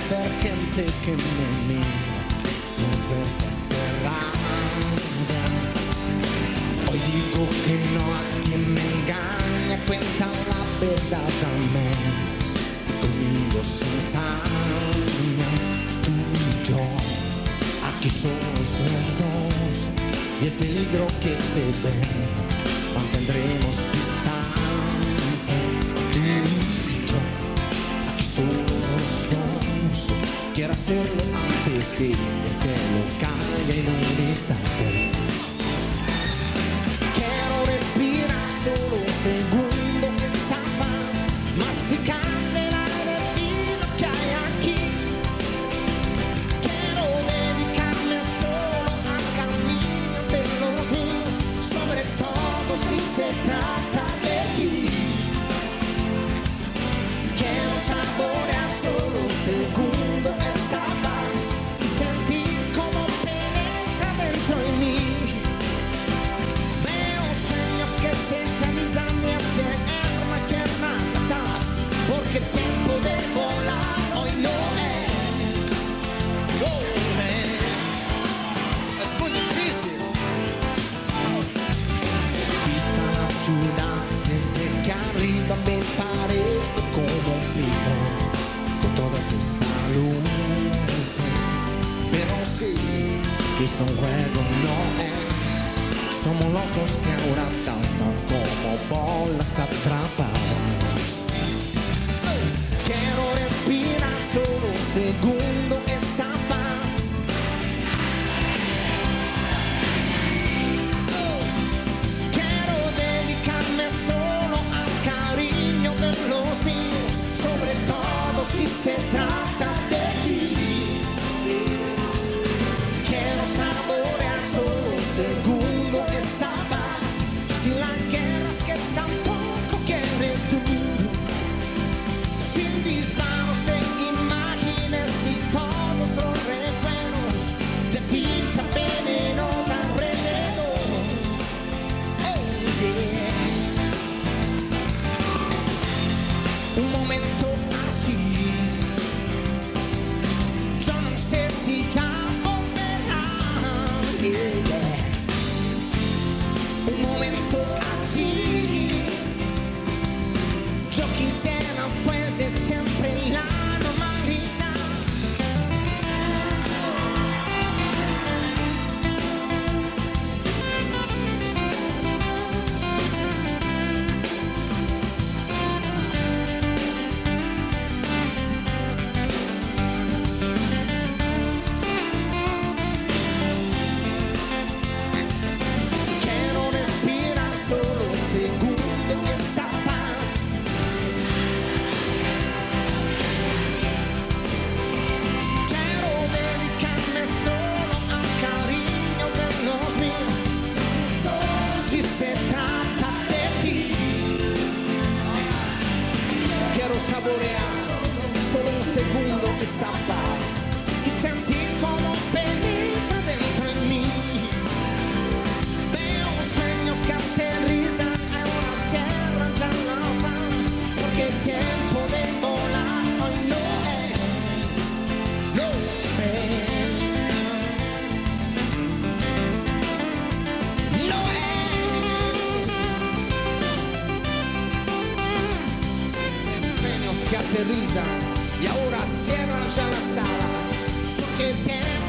ver gente que me mira, no es verdad cerrada. Hoy digo que no a quien me engaña, cuenta la verdad a menos, conmigo se ensaña. Tú y yo, aquí somos los dos, y el peligro que se ve, mantendremos distancia. Tú y yo, aquí somos los dos, quiero hacerlo antes que el cielo caiga en un instante. Quiero respirar solo un segundo esta paz, masticar el aire fino que hay aquí. Quiero dedicarme solo al camino de los míos, sobre todo si se trata de ti. Quiero saborear solo un segundo esta paz y sentir cómo penetra dentro de mí. Veo sueños que se realizan y afirma que nada estás, porque el tiempo de volar hoy no es. Es muy difícil. Vista la ciudad desde que arriba me parece como un film con todas esas luces, pero sí que es un juego, no es. Somos locos que ahora danzan como bolas atrapadas. Quiero respirar solo un segundo esta paz. Quiero dedicarme solo al cariño de los míos, sobre todo si se trata de ti. Quiero saborear solo un segundo esta paz, sin las guerras que tampoco quieres tú, sin disparos de imágenes y todos los recuerdos de tinta venenosa alrededor. Oh yeah. Un momento así, yo no sé si ya volverá. Yeah. Un momento así, yo quisiera fuese siempre la normalidad. Quiero respirar solo un segundo esta paz. Quiero dedicarme solo al cariño de los míos, sobre todo si se trata de ti. Quiero saborear solo un segundo esta paz y sentir cómo penetra dentro de mí. Veo sueños que aterrizan, ahora cierran ya las alas, porque el tiempo de volar hoy no es. No es. No es. Sueños que aterrizan y ahora cierran ya las alas, porque el tiempo